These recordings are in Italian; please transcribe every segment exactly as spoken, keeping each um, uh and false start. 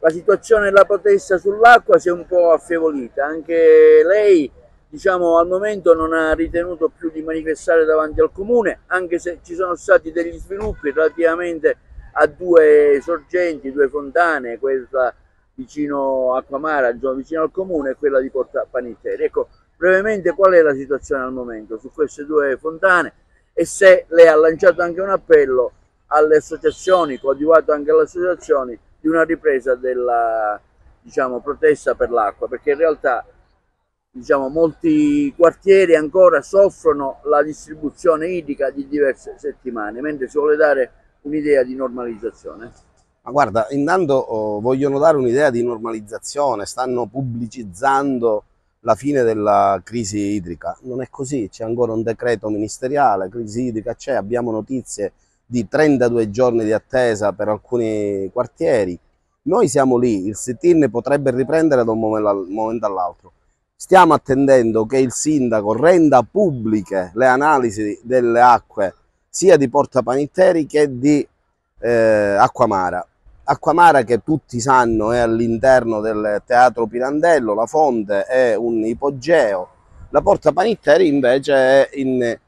la situazione della protesta sull'acqua si è un po' affievolita, anche lei diciamo al momento non ha ritenuto più di manifestare davanti al comune, anche se ci sono stati degli sviluppi relativamente a due sorgenti, due fontane, quella vicino a Acquamara, vicino al comune, e quella di Porta Panitteri. Ecco, brevemente qual è la situazione al momento su queste due fontane e se lei ha lanciato anche un appello alle associazioni, coadiuvato anche alle associazioni, di una ripresa della diciamo, protesta per l'acqua, perché in realtà diciamo, molti quartieri ancora soffrono la distribuzione idrica di diverse settimane, mentre si vuole dare un'idea di normalizzazione. Ma guarda, intanto oh, vogliono dare un'idea di normalizzazione, stanno pubblicizzando la fine della crisi idrica. Non è così, c'è ancora un decreto ministeriale, crisi idrica c'è, abbiamo notizie di trentadue giorni di attesa per alcuni quartieri. Noi siamo lì, il sit-in potrebbe riprendere da un momento all'altro. Stiamo attendendo che il sindaco renda pubbliche le analisi delle acque sia di Porta Panitteri che di eh, Acquamara. Acquamara, che tutti sanno, è all'interno del Teatro Pirandello, la fonte è un ipogeo, la Porta Panitteri invece è in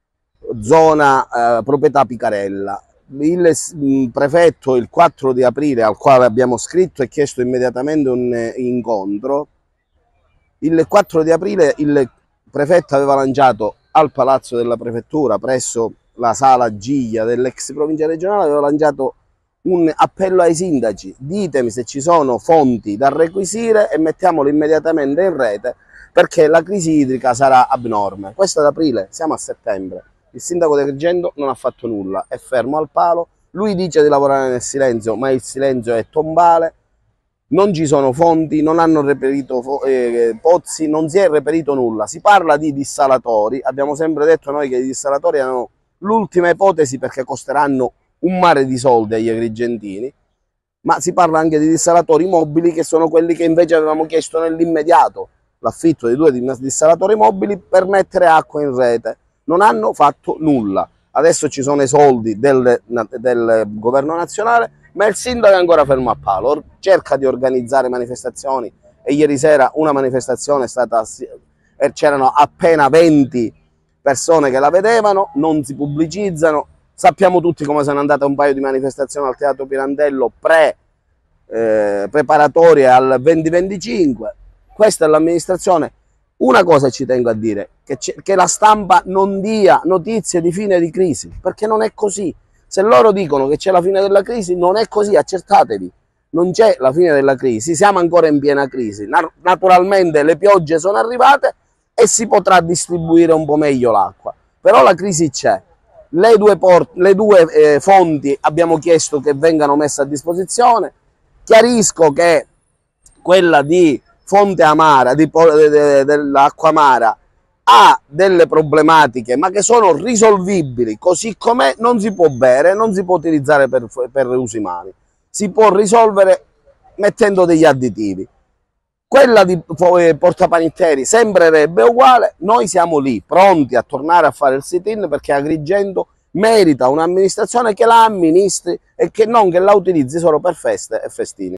zona eh, proprietà Picarella. Il prefetto il quattro di aprile, al quale abbiamo scritto e chiesto immediatamente un incontro, il quattro di aprile il prefetto aveva lanciato al Palazzo della Prefettura, presso la sala Giglia dell'ex provincia regionale, aveva lanciato un appello ai sindaci: ditemi se ci sono fonti da requisire e mettiamolo immediatamente in rete, perché la crisi idrica sarà abnorme. Questo è ad aprile, siamo a settembre. Il sindaco di Agrigento non ha fatto nulla, è fermo al palo, lui dice di lavorare nel silenzio, ma il silenzio è tombale, non ci sono fonti, non hanno reperito eh, pozzi, non si è reperito nulla. Si parla di dissalatori, abbiamo sempre detto noi che i dissalatori erano l'ultima ipotesi perché costeranno un mare di soldi agli agrigentini, ma si parla anche di dissalatori mobili, che sono quelli che invece avevamo chiesto nell'immediato, l'affitto di due dissalatori mobili per mettere acqua in rete. Non hanno fatto nulla. Adesso ci sono i soldi del, del governo nazionale, ma il sindaco è ancora fermo a palo, cerca di organizzare manifestazioni e ieri sera una manifestazione è stata, c'erano appena venti persone che la vedevano, non si pubblicizzano. Sappiamo tutti come sono andate un paio di manifestazioni al Teatro Pirandello pre, eh, preparatorie al duemilaventicinque. Questa è l'amministrazione. Una cosa ci tengo a dire, che, che la stampa non dia notizie di fine di crisi, perché non è così. Se loro dicono che c'è la fine della crisi, non è così, accertatevi. Non c'è la fine della crisi, siamo ancora in piena crisi. Naturalmente le piogge sono arrivate e si potrà distribuire un po' meglio l'acqua, però la crisi c'è. Le due, le due eh, fonti abbiamo chiesto che vengano messe a disposizione. Chiarisco che quella di Fonte Amara, di, de, de, dell'Acquamara, ha delle problematiche, ma che sono risolvibili, così com'è. Non si può bere, non si può utilizzare per, per usi umani, si può risolvere mettendo degli additivi. Quella di Porta Panitteri sembrerebbe uguale. Noi siamo lì, pronti a tornare a fare il sit-in, perché Agrigento merita un'amministrazione che la amministri e che non che la utilizzi solo per feste e festini.